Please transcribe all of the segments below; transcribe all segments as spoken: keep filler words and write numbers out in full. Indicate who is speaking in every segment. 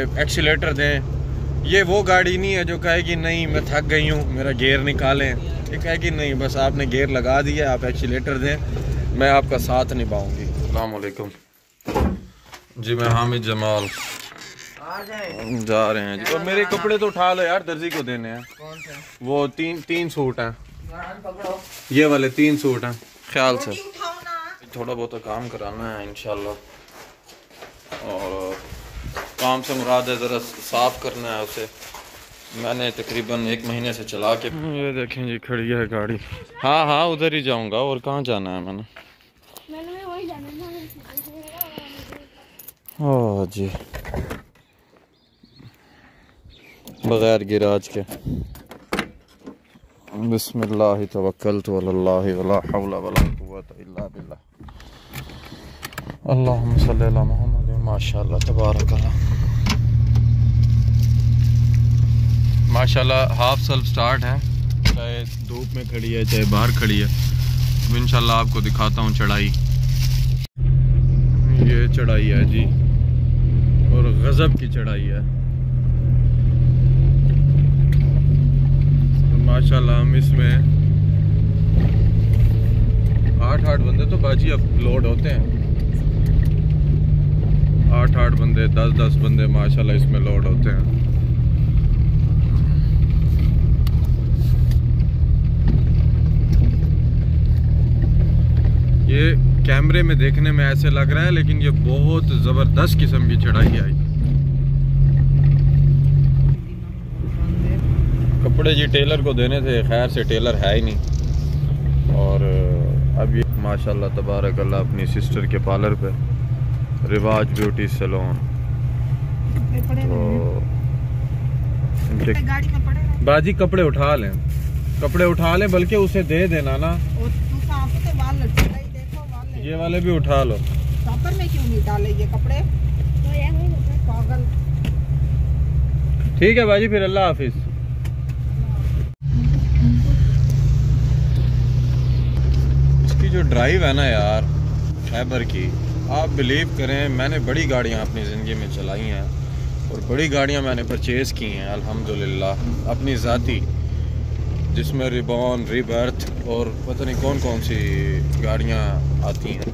Speaker 1: Accelerator दें। ये वो गाड़ी नहीं है जो कहे कि नहीं मैं थक गई हूँ मेरा गियर निकालें। ये कहे कि नहीं बस आपने गियर लगा दिया, आप एक्सीलेटर दें, मैं आपका साथ निभाऊंगी। अस्सलाम वालेकुम जी, मैं हामिद जमाल जा रहे हैं जी। और मेरे कपड़े तो उठा लो यार, दर्जी को देने हैं। कौन से? वो तीन तीन सूट हैं, ये वाले तीन सूट हैं, ख्याल से थोड़ा बहुत काम कराना है इंशाल्लाह। और काम से मुराद है ज़रा साफ़ करना है उसे। मैंने तकरीबन एक महीने से चला के, ये देखें जी खड़ी है गाड़ी। हाँ हाँ उधर ही जाऊंगा, और कहाँ जाना है मैंने? ओह जी, बगैर गिराज के। बिस्मिल्लाह तवक्कलतु अलल्लाह वला हौला वला कुव्वता इल्ला बिल्लाह। अल्लाहुम्मा सल्ली अला मुहम्मद। माशाअल्लाह तबारकल्लाह माशाअल्लाह। हाफ सेल्फ स्टार्ट है, चाहे धूप में खड़ी है चाहे बाहर खड़ी है। अब इंशाल्लाह आपको दिखाता हूँ चढ़ाई। ये चढ़ाई है जी, और गजब की चढ़ाई है माशाल्लाह। हम इसमें आठ आठ बंदे तो बाजी अब लोड होते हैं, आठ आठ बंदे दस दस बंदे माशाल्लाह इसमें लोड होते हैं। ये कैमरे में देखने में ऐसे लग रहा है, लेकिन ये बहुत ज़बरदस्त किस्म की चढ़ाई आई। कपड़े जी टेलर को देने थे, खैर से टेलर है ही नहीं। और अब ये माशाल्लाह तबारकल्लाह अपनी सिस्टर के पार्लर पे, रिवाज ब्यूटी सैलून। तो इनके गाड़ी में पड़े बाजी कपड़े उठा लें, कपड़े उठा लें, बल्कि उसे दे देना ना। ये वाले भी उठा लो। शॉपर में क्यों नहीं डाले ये कपड़े? पागल। ठीक है बाजी, फिर अल्लाह हाफिज। इसकी जो ड्राइव है ना यार खैबर की, आप बिलीव करें मैंने बड़ी गाड़ियां अपनी ज़िंदगी में चलाई हैं, और बड़ी गाड़ियां मैंने परचेज़ की हैं अल्हम्दुलिल्लाह अपनी ज़ाती, जिसमें रिबॉन, रिबर्थ और पता नहीं कौन कौन सी गाड़ियाँ आती हैं।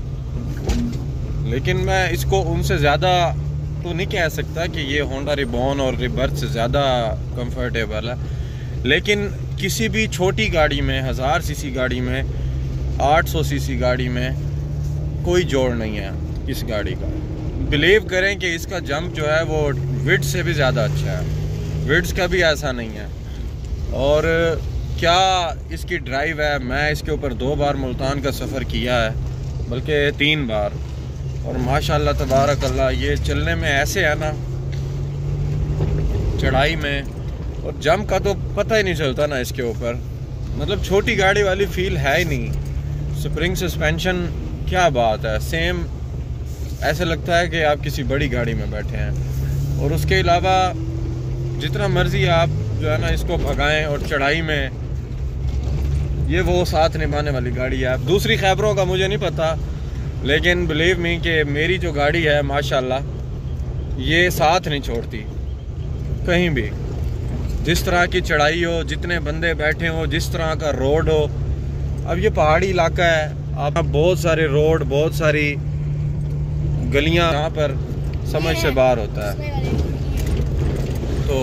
Speaker 1: लेकिन मैं इसको उनसे ज़्यादा तो नहीं कह सकता कि ये होंडा रिबॉन और रिबर्थ से ज़्यादा कंफर्टेबल है, लेकिन किसी भी छोटी गाड़ी में, हज़ार सीसी गाड़ी में, आठ सौ सीसी गाड़ी में कोई जोड़ नहीं है इस गाड़ी का। बिलीव करें कि इसका जंप जो है वो विड्थ से भी ज़्यादा अच्छा है, विड्थ का भी ऐसा नहीं है। और क्या इसकी ड्राइव है। मैं इसके ऊपर दो बार मुल्तान का सफ़र किया है, बल्कि तीन बार, और माशाल्लाह तबारकल्लाह ये चलने में ऐसे है ना, चढ़ाई में और जंप का तो पता ही नहीं चलता ना इसके ऊपर, मतलब छोटी गाड़ी वाली फील है ही नहीं। स्प्रिंग सस्पेंशन क्या बात है, सेम ऐसे लगता है कि आप किसी बड़ी गाड़ी में बैठे हैं। और उसके अलावा जितना मर्ज़ी आप जो है ना इसको भगाएं, और चढ़ाई में ये वो साथ निभाने वाली गाड़ी है। दूसरी खैबरों का मुझे नहीं पता, लेकिन बिलीव मी कि मेरी जो गाड़ी है माशाल्लाह ये साथ नहीं छोड़ती कहीं भी। जिस तरह की चढ़ाई हो, जितने बंदे बैठे हो, जिस तरह का रोड हो। अब ये पहाड़ी इलाका है, आप बहुत सारे रोड, बहुत सारी गलियां यहाँ पर समझ से बाहर होता है। तो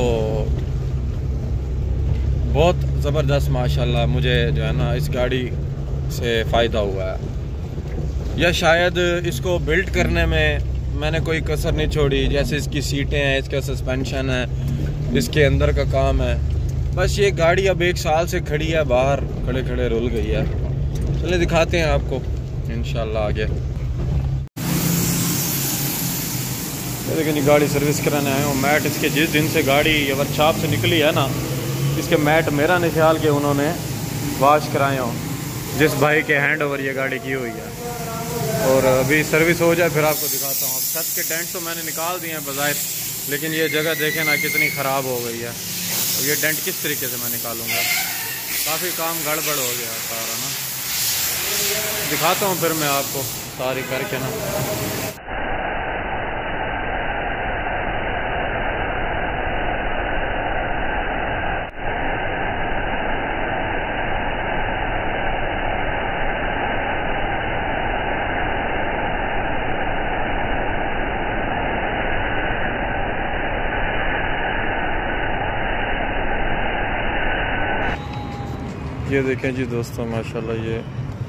Speaker 1: बहुत ज़बरदस्त माशाल्लाह मुझे जो है ना इस गाड़ी से फ़ायदा हुआ है, या शायद इसको बिल्ड करने में मैंने कोई कसर नहीं छोड़ी। जैसे इसकी सीटें हैं, इसका सस्पेंशन है, इसके अंदर का काम है। बस ये गाड़ी अब एक साल से खड़ी है, बाहर खड़े खड़े रुल गई है। चलिए दिखाते हैं आपको इंशाल्लाह आगे। लेकिन गाड़ी सर्विस कराने आए हूँ। मैट इसके जिस दिन से गाड़ी वर्कशॉप से निकली है ना, इसके मैट मेरा नहीं ख्याल कि उन्होंने वॉश कराए हों, जिस भाई के हैंड ओवर ये गाड़ी की हुई है। और अभी सर्विस हो जाए फिर आपको दिखाता हूँ। अब छत के डेंट तो मैंने निकाल दिए हैं बज़ाहिर, लेकिन ये जगह देखें ना कितनी ख़राब हो गई है। अब ये डेंट किस तरीके से मैं निकालूँगा, काफ़ी काम गड़बड़ हो गया सारा ना। दिखाता हूँ फिर मैं आपको सारी करके ना। ये देखें जी दोस्तों, माशाल्लाह ये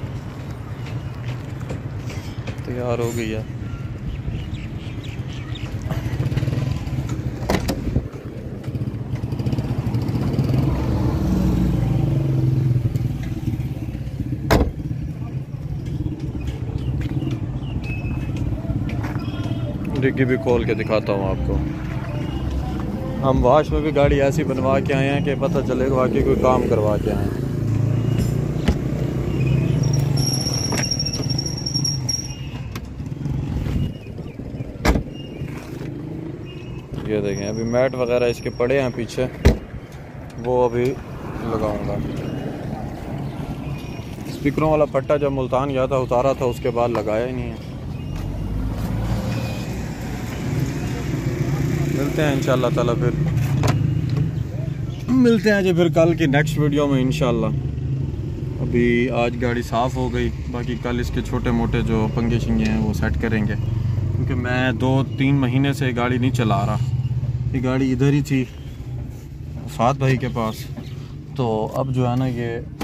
Speaker 1: तैयार हो गई है। डिग्गी भी खोल के दिखाता हूँ आपको। हम वाश में भी गाड़ी ऐसी बनवा के आए हैं कि पता चलेगा वाकई कोई काम करवा के आए हैं। ये देखें, अभी मैट वगैरह इसके पड़े हैं पीछे, वो अभी लगाऊंगा। स्पीकरों वाला पट्टा जब मुल्तान गया था उतारा था, उसके बाद लगाया ही नहीं है। मिलते हैं इंशाल्लाह ताला, फिर मिलते हैं जी फिर कल की नेक्स्ट वीडियो में इंशाल्लाह। अभी आज गाड़ी साफ़ हो गई, बाकी कल इसके छोटे मोटे जो पंगे शिंगे हैं वो सेट करेंगे, क्योंकि मैं दो तीन महीने से गाड़ी नहीं चला रहा। ये गाड़ी इधर ही थी सात भाई के पास, तो अब जो है ना ये